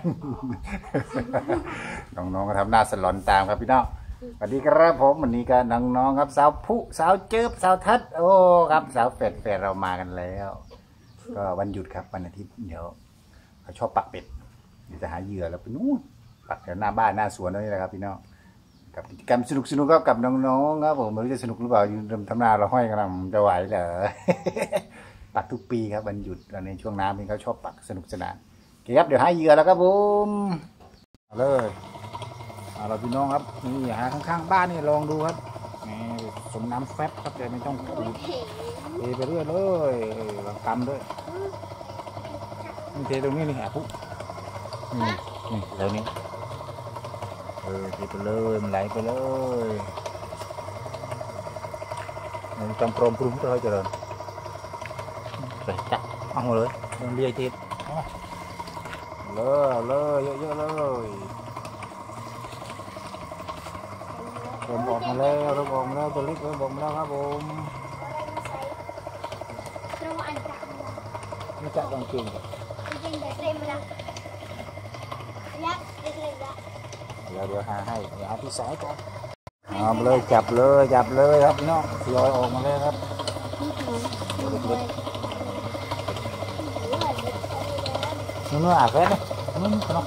น้องๆก็ทำหน้าสลอนตามครับพี่น้องสวัสดีครับผมวันนี้ก็น้องๆครับสาวผู้สาวเจิบสาวทัดโอ้ครับสาวแฝดเรามากันแล้วก็วันหยุดครับวันอาทิตย์เดี๋ยวเขาชอบปักเป็ดเดี๋ยวจะหาเหยื่อแล้วไปนู่นปักแถวหน้าบ้านหน้าสวนนี่แหละครับพี่น้องกับกิจกรรมสนุกก็กับน้องๆครับผมไม่รู้จะสนุกหรือเปล่ายืนทำหน้าเราห้อยกำลังจะไหวเหรอ ปักทุกปีครับวันหยุดในช่วงน้ำนี่เขาชอบปักสนุกสนานโอเคครับเดี๋ยวหาเหยื่อแล้วครับผมเอาเลยเอาเราพี่น้องครับนี่หาข้างๆบ้านนี่ลองดูครับนี่สมน้ำแฟบครับแต่ไม่ต้องขูดเทไปเรื่อยเลยลองกำด้วยนี่เทตรงนี้นี่หาปุ๊บนี่แล้วนี้เทไปเลยมันไหลไปเลยมันจำปรมปรุงตัวเจริญไปจับเอาเลยมันเลียทีเลยเยอะๆเลยเริ่มออกมาแล้วตัวเล็กเริ่มออกมาแล้วครับผมนี่จับกางเกงเดี๋ยวหาให้เอาที่สายก่อนเอาเลยจับเลยครับพี่น้องลอยออกมาเลยครับนู่นอาเฟสนู่นครับ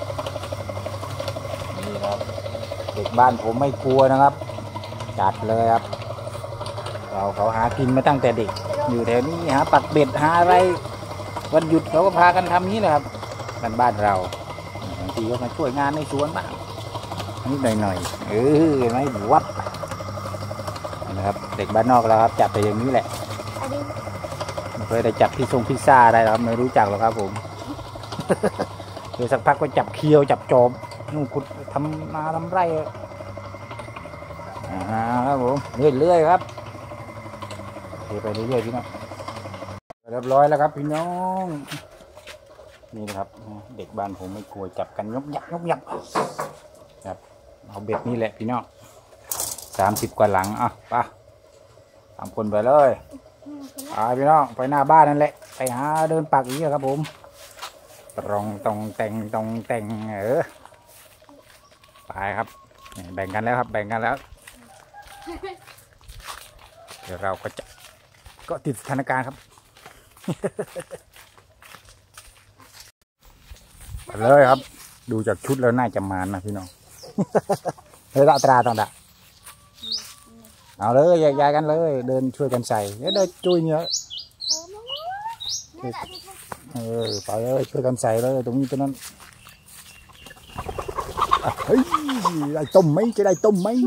นี่ครับเด็กบ้านผมไม่กลัวนะครับจัดเลยครับเขาหากินมาตั้งแต่เด็กอยู่แถวนี้หาปักเบ็ดหาอะไรวันหยุดเขาก็พากันทำนี้แหละครับบ้านเราบางทีก็มาช่วยงานในสวนบ้างนิดหน่อยไม่วัดนะครับเด็กบ้านนอกแล้วครับจับไปอย่างนี้แหละไม่เคยได้จับพิซซ่าอะไรหรอกไม่รู้จักหรอกครับผมเดี๋ยวสักพักก็จับเคียวจับจอบนู่นขุดทำนาทำไร่ครับผมเรื่อยๆครับไปเรื่อยๆพี่น้องเรียบร้อยแล้วครับพี่น้องนี่นะครับเด็กบ้านผมไม่กลัวจับกันยกยักครับเอาเบ็ดนี่แหละพี่น้อง30 กว่าหลังอ่ะไป3 คนไปเลยพี่น้องไปหน้าบ้านนั่นแหละไปหาเดินปักอย่างนี้ครับผมตรงแต่งไปครับแบ่งกันแล้วครับเดี๋ยวเราก็ติดสถานการณ์ครับเลยครับดูจากชุดแล้วน่าจะมานะพี่น้องเฮ้ยตราต้องเอาเลยแยกกันเลยเดินช่วยกันใส่เดินจุยเยอะไปเลยช่วยกันใส่เลยตรงนี้ตรงนั้นเฮ้ยได้ต้มไหมจะได้ต้มไหม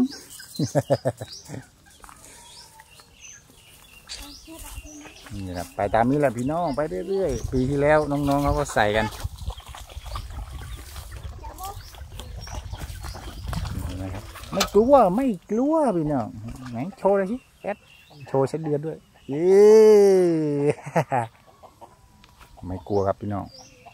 นี่ครับไปตามนี้แหละพี่น้องไปเรื่อยๆปีที่แล้วน้องๆเขาก็ใส่กันไม่กลัวพี่น้องไหนโชว์เลยสิโชว์เส้นเดือนด้วยไม่กลัวครับพี่น้อง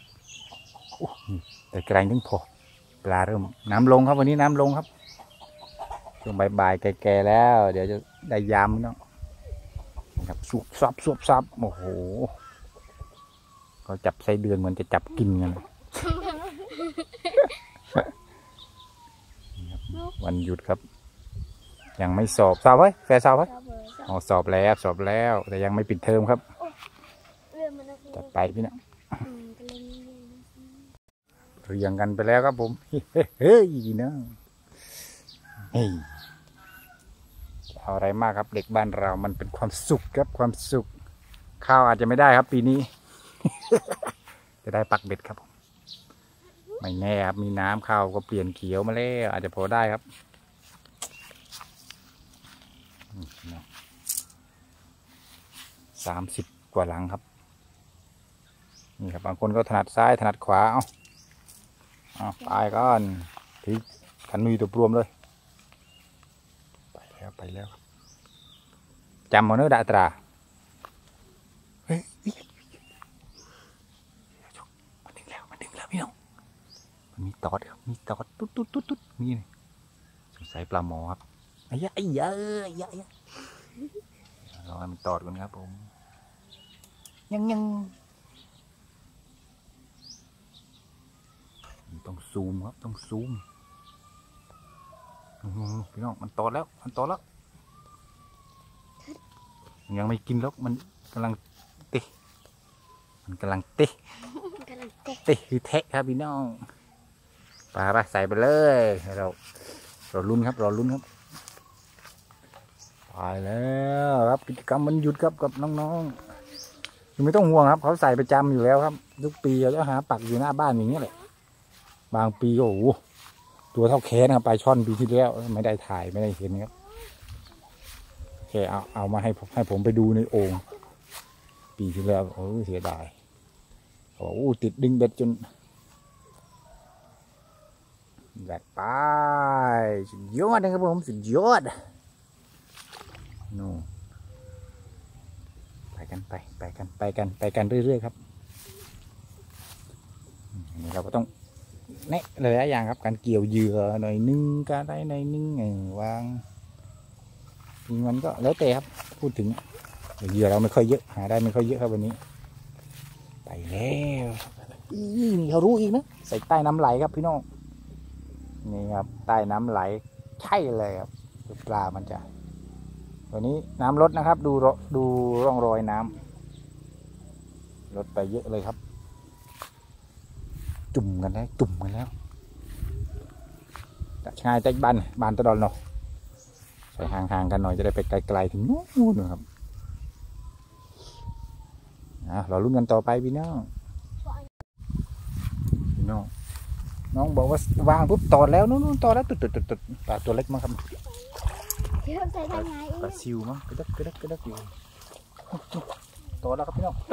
แต่ไกลถึงพอปลาเริ่มน้ำลงครับวันนี้น้ำลงครับช่วงบ่ายๆแก่ๆแล้วเดี๋ยวจะได้ยามพี่น้องครับสุบซับโอ้โหก็จับไส้เดือนเหมือนจะจับกินกันวันหยุดครับยังไม่สอบไว้แฟร์สอบไว้สอบแล้วแต่ยังไม่ปิดเทอมครับจัดไปพี่น้องเรียงกันไปแล้วครับผมเฮ้ยนะเอาอะไรมากครับเด็กบ้านเรามันเป็นความสุขครับความสุขข้าวอาจจะไม่ได้ครับปีนี้ จะได้ปักเบ็ดครับไม่แน่ครับมีน้ำข้าวก็เปลี่ยนเขียวมาแล้วอาจจะพอได้ครับ30 กว่าหลังครับนี่ครับบางคนก็ถนัดซ้ายถนัดขวาเอาไปก่อนที่ขันมือตัวรวมเลยไปแล้วจำมาเนื้อดาตราเฮ้ยมันดึงแล้วพี่น้องมันมีตอดครับมีตอดตุ๊ดนี่สงสัยปลาหมอครับไอ้ยะรอให้มันตอดก่อนครับผมยังซูมครับต้องซูมพี่น้องมันโตแล้วมันโตแล้วยังไม่กินแล้วมันกำลังเตะมันกำลังเตะเตะคือแทะครับพี่น้องปลาใส่ไปเลยเราลุ้นครับเราลุ้นครับไปแล้วครับกิจกรรมมันหยุดครับกับน้องๆไม่ต้องห่วงครับเขาใส่ประจำอยู่แล้วครับทุกปีเราจะหาปักอยู่หน้าบ้านอย่างนี้แหละบางปีโอ้โหตัวเท่าแขนครับปลาช่อนปีที่แล้วไม่ได้ถ่ายไม่ได้เห็นครับแค่เอามาให้ผมไปดูในโอ่งปีที่แล้วโอ้เสียดายโอ้ติดดึงเบ็ดจนแบบไปสุดยอดนะครับผมสุดยอดนู่นไปกันเรื่อยๆครับนี่เราก็ต้องเนะเลยหลายอย่างครับการเกี่ยวเหยื่อหน่อยนึงการได้หน่อยนึงวางมันก็แล้วแต่ครับพูดถึงเหยื่อเราไม่ค่อยเยอะหาได้ไม่ค่อยเยอะครับวันนี้ไปแล้วนี่เขารู้อีกนะใส่ใต้น้ำไหลครับพี่น้องนี่ครับใต้น้ำไหลใช่เลยครับปลามันจะวันนี้น้ำลดนะครับดูร่องรอยน้ำลดไปเยอะเลยครับจุ่มกันแล้วจะง่ายใจบานตะดอนเนาะใส่ห่างๆกันหน่อยจะได้ไปไกลๆถึงนู้นนะครับเราลุ้นกันต่อไปพี่น้องน้องบอกว่าวางปุ๊บตอดแล้วนู้นตอดแล้วตุดปลาตัวเล็กมั้งครับปลาซิวมั้งกระดักอยู่ตอดแล้วครับพี่น้อง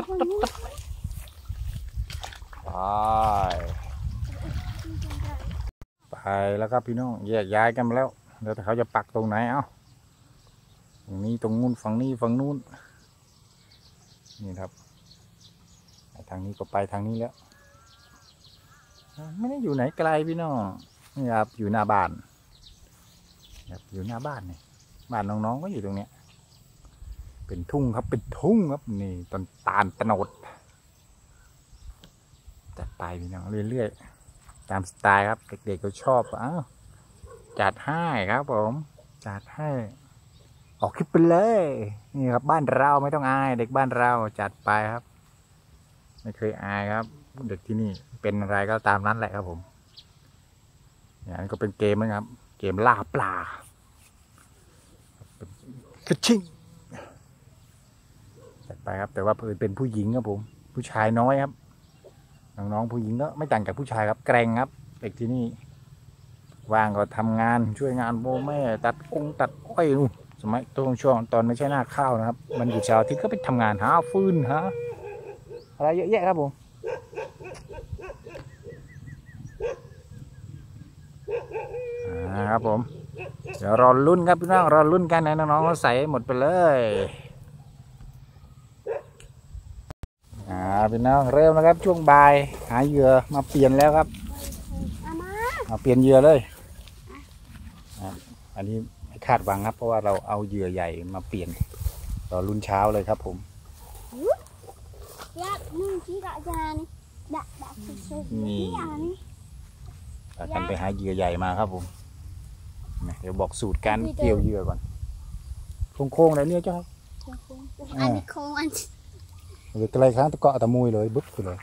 ไปแล้วครับพี่น้องแยกย้ายกันมาแล้วเดี๋ยวเขาจะปักตรงไหนตรงนี้ตรงนู้นฝั่งนี้ฝั่งนู้นนี่ครับทางนี้ก็ไปทางนี้แล้วไม่ได้อยู่ไหนไกลพี่น้องนี่ครับอยู่หน้าบ้านครับอยู่หน้าบ้านนี่บ้านน้องๆก็อยู่ตรงเนี้ยเป็นทุ่งครับเป็นทุ่งครับนี่ต้นตาลตะโนดจัดไปพี่น้องเรื่อยๆตามสไตล์ครับเด็กๆก็ชอบจัดให้ครับผมจัดให้ออกคลิปไปเลยนี่ครับบ้านเราไม่ต้องอายเด็กบ้านเราจัดไปครับไม่เคยอายครับเด็กที่นี่เป็นอะไรก็ตามนั้นแหละครับผมอย่างนี้ก็เป็นเกมนะครับเกมล่าปลาฟิชชิ่งจัดไปครับแต่ว่าเป็นผู้หญิงครับผมผู้ชายน้อยครับน้องๆผู้หญิงก็ไม่ต่างจากผู้ชายครับแกร่งครับเด็กที่นี่ว่างก็ทำงานช่วยงานโบแม่ตัดอ้อยสมัยช่วงตอนไม่ใช่หน้าข้าวนะครับมันอยู่เช้าที่ก็ไปทำงานหาฟืนหาอะไรเยอะแยะครับผมครับผมเดี๋ยวรอลุ้นครับพี่น้องรอลุ้นกันนะน้องๆเขาใส่หมดไปเลยพี่น้องเริ่มแล้วครับช่วงบ่ายหาเหยื่อมาเปลี่ยนแล้วครับมาเปลี่ยนเหยื่อเลยอันนี้ไม่คาดหวังครับเพราะว่าเราเอาเหยื่อใหญ่มาเปลี่ยนรอลุ้นเช้าเลยครับผมนี่กันไปหาเหยื่อใหญ่มาครับผมเดี๋ยวบอกสูตรการเกี่ยวเหยื่อก่อนโค้งๆอะไรเนี่ยเจ้าครับอันนี้โค้งอันเดี๋ยวอะไรครั้งตะเกาะตะมุยเลยบึ๊บไปเลย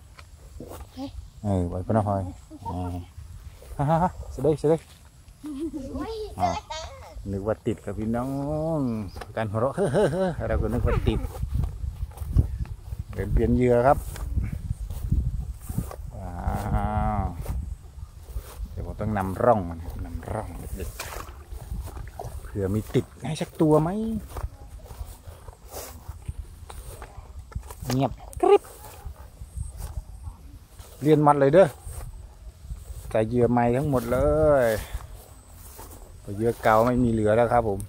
ไว้พนักงานฮ่าเสด็จนึกว่าติดกับพี่น้องการหัวเราะเราก็นึกว่าติดเปลี่ยนเหยื่อครับเดี๋ยวผมต้องนำร่องเด็กๆเผื่อมีติดให้สักตัวไหมเงียบกริบเรียนมัดเลยเด้อใส่เหยื่อใหม่ทั้งหมดเลยเหยื่อเก่าไม่มีเหลือแล้วครับผม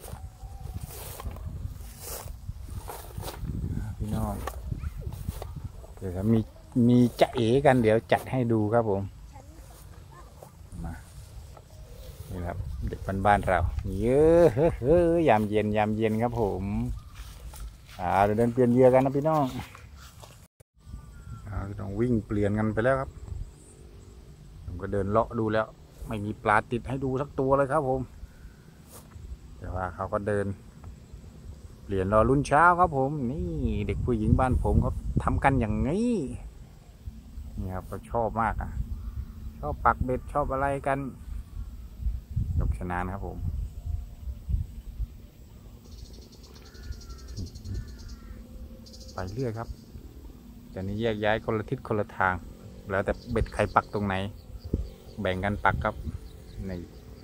พี่น้องเดี๋ยวมีจะเอ๋กันเดี๋ยวจัดให้ดูครับผมมานี่ครับเด็กบ้านเราเยอะยามเย็นครับผมเดี๋ยวเดินเปลี่ยนเหยื่อกันนะพี่น้องต้องวิ่งเปลี่ยนกันไปแล้วครับผมก็เดินเลาะดูแล้ว ไม่มีปลาติดให้ดูสักตัวเลยครับผมแต่ว่าเขาก็เดินเปลี่ยนรอรุ่นเช้าครับผมนี่เด็กผู้หญิงบ้านผมเขาทำกันอย่างนี้นี่ครับเขาชอบมากอ่ะชอบปักเบ็ดชอบอะไรกันสนุกสนานครับผมไปเรื่อยครับแต่นี้แยกย้ายคนละทิศคนละทางแล้วแต่เบ็ดใครปักตรงไหนแบ่งกันปักครับนี่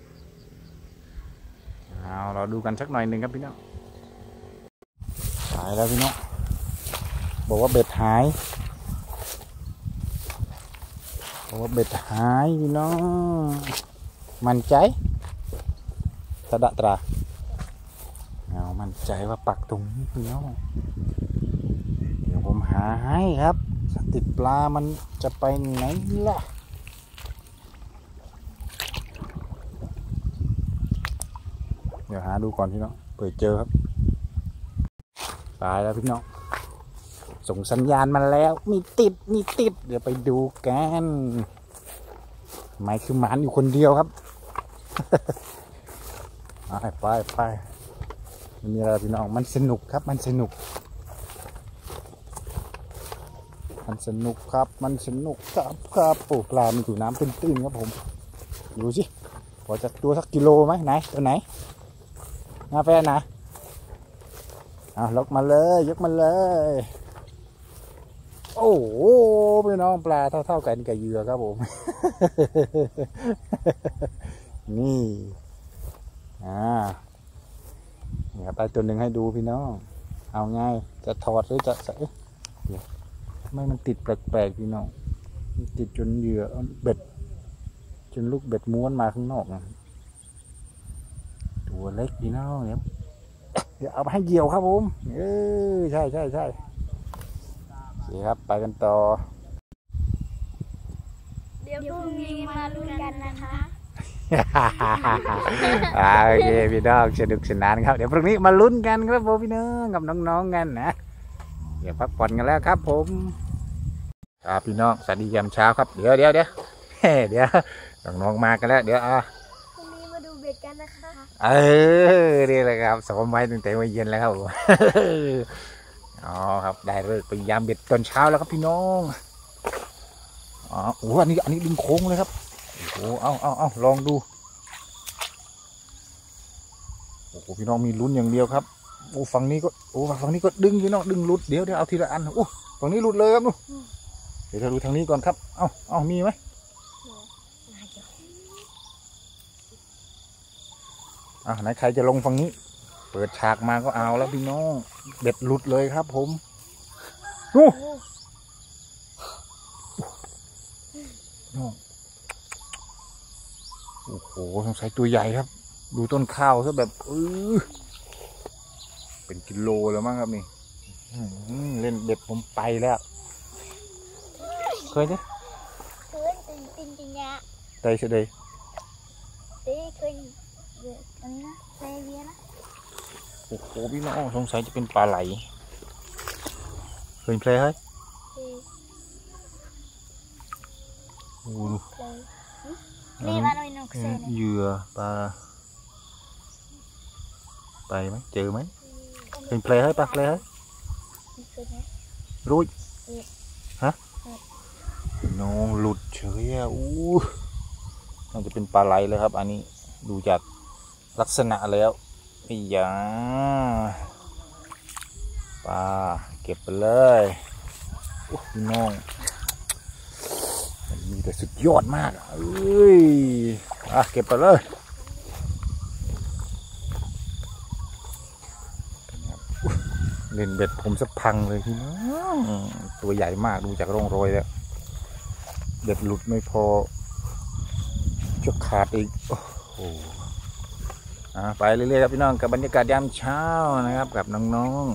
เอาเราดูกันสักหน่อยหนึ่งครับพี่น้องหายแล้วพี่น้องบอกว่าเบ็ดหายบอกว่าเบ็ดหายพี่น้องมั่นใจตะดะตราเอามั่นใจว่าปักตรงนี้พี่น้องเดี๋ยวผมหาให้ครับติดปลามันจะไปไหนล่ะเดี๋ยวหาดูก่อนพี่น้องเปิดเจอครับตายแล้วพี่น้องส่งสัญญาณมาแล้วมีติดเดี๋ยวไปดูกันไม่คือหมานอยู่คนเดียวครับ ไปมันมีอะไรพี่น้องมันสนุกครับมันสนุกครับโอ้ปลามันอยู่น้ำตื้นๆครับผมดูสิพอจะตัวสักกิโลไหมไหนตัวไหนงาแฟนะเอายกมาเลยโอ้โหพี่น้องปลาเท่ากันกับเหยื่อครับผม นี่เนี่ยไปตัวหนึ่งให้ดูพี่น้องเอาไงจะถอดหรือจะใส่ไม่มันติดแปลกๆพี่น้องติดจนเหยื่อเบ็ดจนลูกเบ็ดม้วนมาข้างนอกตัวเล็กพี่น้องเนี่ยเดี๋ยวเอาไปให้เหยี่ยวครับผมใช่โอเคครับไปกันต่อเดี๋ยวพรุ่งนี้มาลุ้นกันนะคะโอเคพี่น้องสนุกสนานครับเดี๋ยวพรุ่งนี้มาลุ้นกันครับผมพี่น้องกับน้องๆกันนะเดี๋ยวพักผ่อนกันแล้วครับผมครับพี่น้องสวัสดียามเช้าครับเดี๋ยวน้องๆมากันแล้วเดี๋ยวพรุ่งนี้มาดูเบ็ดกันนะคะนี่แหละครับซ้อมไว้ตั้งแต่วันเย็นแล้วครับอ๋อครับได้เลิกไปยามเบ็ดตอนเช้าแล้วครับพี่น้องอันนี้ดึงโค้งเลยครับโอ้เอาลองดูโอ้พี่น้องมีลุ้นอย่างเดียวครับฝั่งนี้ก็ดึงพี่น้องดึงหลุดเดี๋ยวเอาทีละอันฝั่งนี้หลุดเลยครับเดี๋ยวเราดูทางนี้ก่อนครับเอามีไหมไหนใครจะลงฝั่งนี้เปิดฉากมาก็เอาแล้วพี่น้องเบ็ดหลุดเลยครับผมโอ้โหสงสัยตัวใหญ่ครับดูต้นข้าวซะแบบเป็นกิโลแล้วมั้งครับนี่เล่นเบ็ดผมไปแล้วเคยไหมจริงๆเนี่ยได้ใช่ไหมเคยอันนี้นะเซเวียนะโอ้โหพี่น้องสงสัยจะเป็นปลาไหลเคยเพลย์เฮ้ยนี่มาหน่อยนกเซนเหยื่อปลาไปไหมเจอไหมเคยเพลย์เฮ้ยปลาเพลย์เฮ้ยรู้ฮะน้องหลุดเฉยน่าจะเป็นปลาไหลเลยครับอันนี้ดูจากลักษณะแล้วปลาเก็บไปเลยพี่น้องมันมีแต่สุดยอดมากเก็บไปเลยเล่นเบ็ดผมสักพังเลยพี่น้องตัวใหญ่มากดูจากร่องรอยแล้วเบ็ดหลุดไม่พอจะขาดอีกโอ้ไปเรื่อยๆครับพี่น้องกับบรรยากาศยามเช้านะครับกับน้อง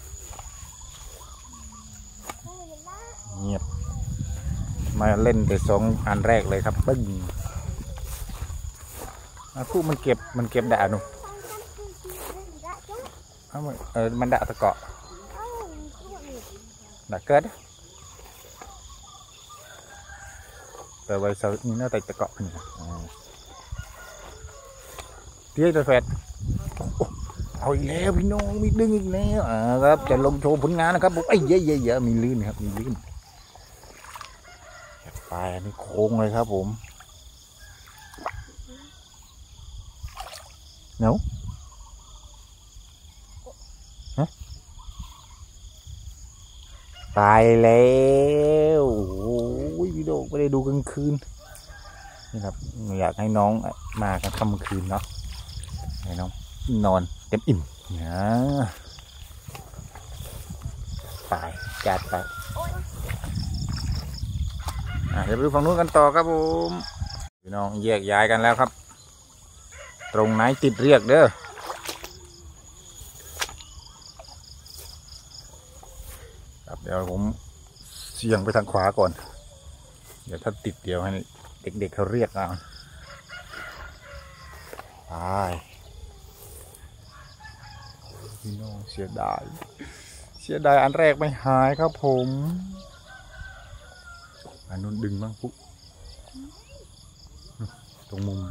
ๆเงียบมาเล่นแต่2 อันแรกเลยครับปึ้งผู้มันเก็บด่าหนูมันด่าตะเกาะด่าเกิดแต่ไว้เสานี่น่าจะเกาะนี่นะเตี้ยตัวแฟดเอาอีกแล้วพี่น้องมีดึงอีกแล้วครับจะลงโชว์ผลงานนะครับผมไอ้เยอะมีลื่นครับมีลื่นไปอันนี้โค้งเลยครับผมเนาะตายแล้วโอ้ยวิดีโอไม่ได้ดูกลางคืนนี่ครับอยากให้น้องมากันค่ำคืนเนาะให้น้องนอนเต็มอิ่มนะไปจัดไปเดี๋ยวไปดูฝั่งนู้นกันต่อครับผมพี่น้องแยกย้ายกันแล้วครับตรงไหนติดเรียกเด้อครับเดี๋ยวผมเสี่ยงไปทางขวาก่อนเดี๋ยวถ้าติดเดี๋ยวให้เด็กๆเขาเรียกเอาไปพี่น้องเสียดายอันแรกไม่หายครับผมอันนู้นดึงบ้างปุ๊บตรงมุม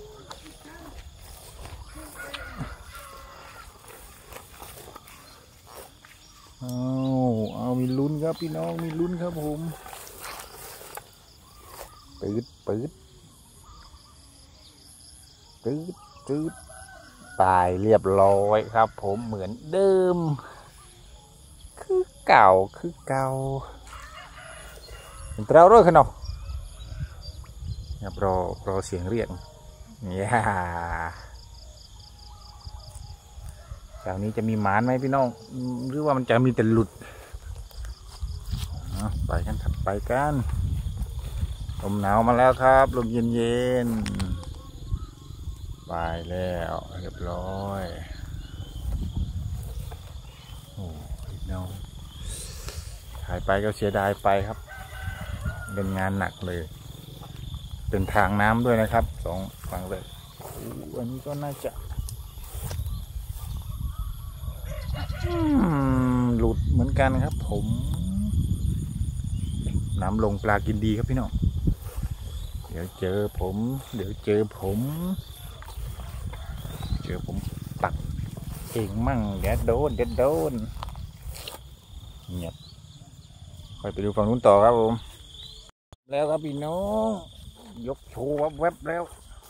เอามีลุ้นครับพี่น้องมีลุ้นครับผมตืดตายเรียบร้อยครับผมเหมือนเดิมคือเก่าเป็นเราด้วยกันเนาะครับรอเสียงเรียกเนี่ยจากนี้จะมีหมานไหมพี่น้องหรือว่ามันจะมีแต่หลุดไปกันถัดไปกันลมหนาวมาแล้วครับลมเย็นไปแล้วเรียบร้อยโอ้พี่น้องหายไปก็เสียดายไปครับเป็นงานหนักเลยเป็นทางน้ำด้วยนะครับสองฝั่งเลยอันนี้ก็น่าจะหลุดเหมือนกันครับผมน้ำลงปลากินดีครับพี่น้องเดี๋ยวเจอผมตักเองมั่งเดี๋ยวโดนเงียบค่อยไปดูฝั่งนู้นต่อครับผมแล้วครับพี่น้องยกโชว์แวบแล้ว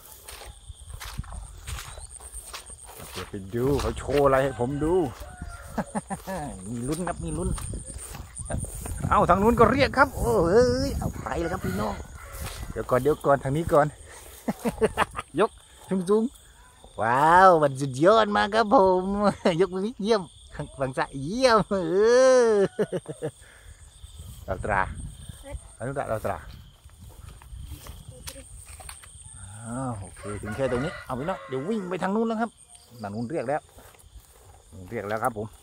เดี๋ยวไปดูเขาโชว์อะไรให้ผมดู มีลุ้นครับมีลุ้นเอาทางนู้นก็เรียกครับโอ้ยเอาไปเลยครับพี่น้องเดี๋ยวก่อนทางนี้ก่อน ยกสูงว้าวมันสุดยอดมากครับผม ยกมือเยี่ยมฝั่งซ้ายเยี่ยมเราตราอนุรักษ์เราตราโอเคถึงแค่ตรงนี้เอาไปเนาะเดี๋ยววิ่งไปทางนู้นแล้วครับทางนู้นเรียกแล้วครับผม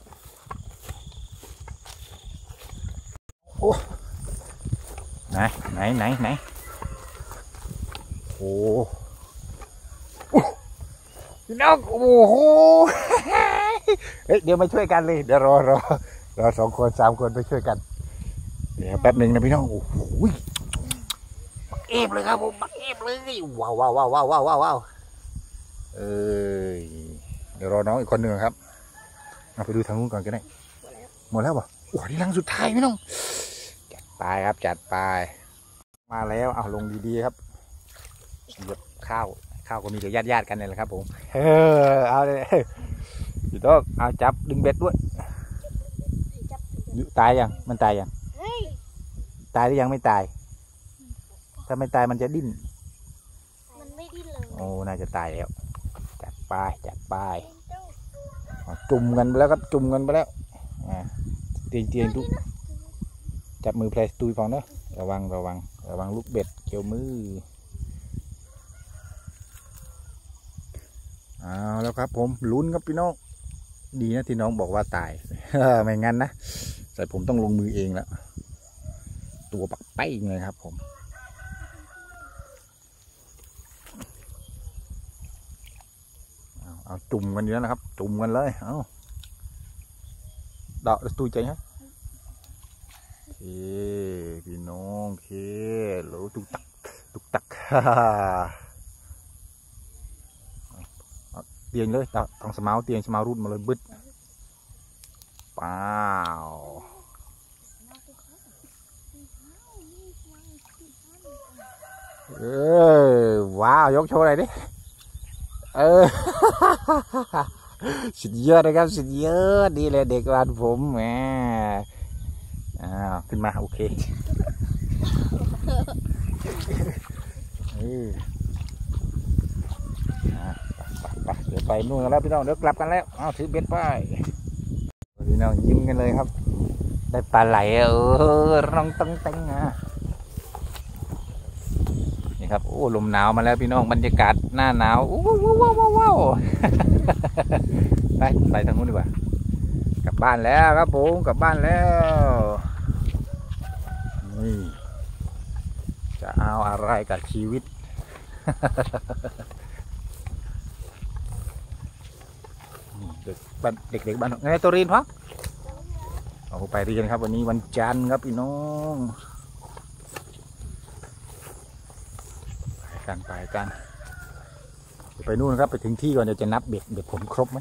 โอ้ไหนโอ้พี่น้องโอ้โหเฮ้ยเดี๋ยวมาช่วยกันเลยเดี๋ยวรอ2 คน 3 คนไปช่วยกันเดี๋ยวแป๊บหนึ่งนะพี่น้องโอ้โหเอฟเลยครับผมบักเอฟเลยว้าวเดี๋ยวรอน้องอีกคนหนึ่งครับเอาไปดูทางนู้นก่อนกันได้หมดแล้วป่ะโอ้นี่ลังสุดท้ายพี่น้องจัดไปครับจัดไปมาแล้วเอาลงดีๆครับเหยียบข้าวก็มีเดี๋ยวญาติกันเลยแหละครับผมเอาเลยพี่ต้องเอาจับดึงเบ็ดด้วยตายยังมันตายยังตายหรือยังไม่ตายถ้าไม่ตายมันจะดิ้นมันไม่ดิ้นเลยโอ้น่าจะตายแล้วจัดไปจุ่มกันไปแล้วครับจุ่มกันไปแล้วเตียงทุกจับมือเพลสตุยฟองเนอะระวังลูกเบ็ดเกี่ยวมือเอาแล้วครับผมลุ้นครับพี่น้องดีนะที่น้องบอกว่าตาย ไม่งั้นนะแต่ผมต้องลงมือเองแล้วตัวปักไปเลยครับผมเอาจุ่มกันเยอะนะครับจุ่มกันเลยเอาดอกตุยใจฮะโอเคพี่น้องโอเคโหตุกตักตุกตักเตียงเลยต้องสมาร์ทเตียงสมาร์ทรูดมาเลยบึ้ดเปล่าว้าวยกโชว์หน่อยดิสุดยอดนะครับสุดยอดดีเลยเด็กบ้านผมแหมขึ้นมาโอเคไปเดี๋ยวไปนู่นกันแล้วพี่น้องเดี๋ยวกลับกันแล้วถือเบ็ดไปพี่น้องยิ้มกันเลยครับได้ปลาไหลร้องตั้งตั้งนี่ครับโอ้ลมหนาวมาแล้วพี่น้องบรรยากาศหน้าหนาวว้าวไปทางนู้นดีกว่ากลับบ้านแล้วครับผมกลับบ้านแล้วนี่จะเอาอะไรกับชีวิตเด็กบ้านไงตัวเรียนพักเอาไปเรียนครับวันนี้วันจันทร์ครับพี่น้องไปกันไปนู่นครับไปถึงที่ก่อนเดี๋ยวจะนับเบ็ดผมครบไหม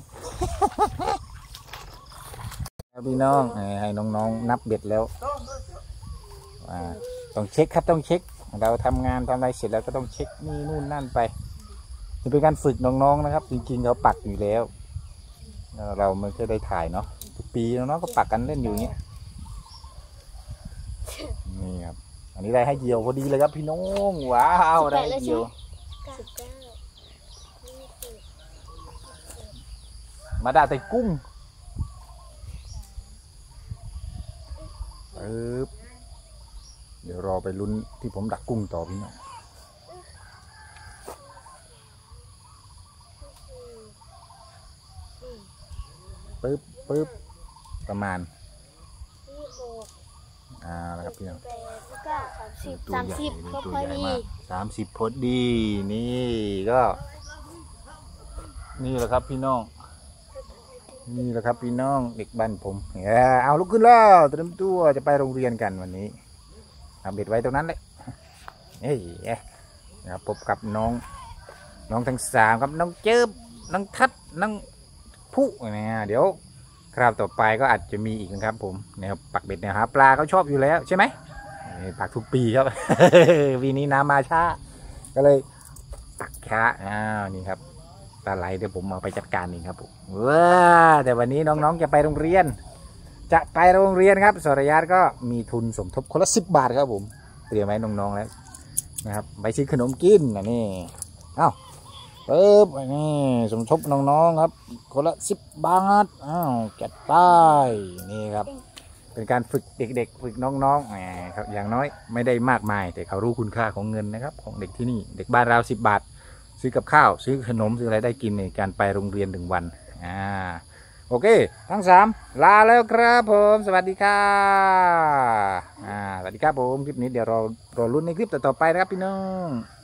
พี่น้องให้น้องนับเบ็ดแล้วต้องเช็คครับต้องเช็คเราทำงานทำอะไรเสร็จแล้วก็ต้องเช็คนี่นู่นนั่นไปนี่เป็นการฝึกน้องๆนะครับจริงๆเขาปักอยู่แล้วเราไม่เคยได้ถ่ายเนาะทุกปีน้องๆก็ปักกันเล่นอยู่อย่างเงี้ยนี่ครับอันนี้ได้ให้เหยี่ยวพอดีเลยครับพี่น้องว้าวได้เหยี่ยวมาด่าแต่กุ้งเดี๋ยวรอไปลุ้นที่ผมดักกุ้งต่อพี่น้องปึ๊บประมาณแล้วครับพี่น้อง 30 ตัวใหญ่มาก30พอดีนี่ก็นี่แหละครับพี่น้องนี่แหละครับพี่น้องเด็กบ้านผมเอาลุกขึ้นแล้วเตรียมตัวจะไปโรงเรียนกันวันนี้ทำเบ็ดไว้ตรงนั้นเลยนะครับพบกับน้องทั้ง3ครับน้องเจิบน้องทัดน้องผู้เนี่ยเดี๋ยวคราวต่อไปก็อาจจะมีอีกนะครับผมเนี่ยปักเบ็ดเนี่ยหาปลาเขาชอบอยู่แล้วใช่ไหมปักทุกปีครับ ปีนี้น้ำมาช้าก็เลยปักช้านี่ครับปลาไหลเดี๋ยวผมเอาไปจัดการเองครับผมแต่วันนี้น้องๆจะไปโรงเรียนครับสรยัตก็มีทุนสมทบคนละ10 บาทครับผมเตรียมไว้น้องๆแล้วนะครับไปซื้อขนมกินนี่ปึ๊บนี่สมทบน้องๆครับคนละ10 บาทจัดไปนี่ครับเป็นการฝึกเด็กๆฝึกน้องๆครับอย่างน้อยไม่ได้มากมายแต่เขารู้คุณค่าของเงินนะครับของเด็กที่นี่เด็กบ้านเรา10 บาทซื้อกับข้าวซื้อขนมซื้ออะไรได้กินในการไปโรงเรียน1 วันโอเคทั้ง3ลาแล้วครับผมสวัสดีครับสวัสดีครับผมคลิปนี้เดี๋ยวรอลุ้นในคลิปต่อไปนะครับพี่น้อง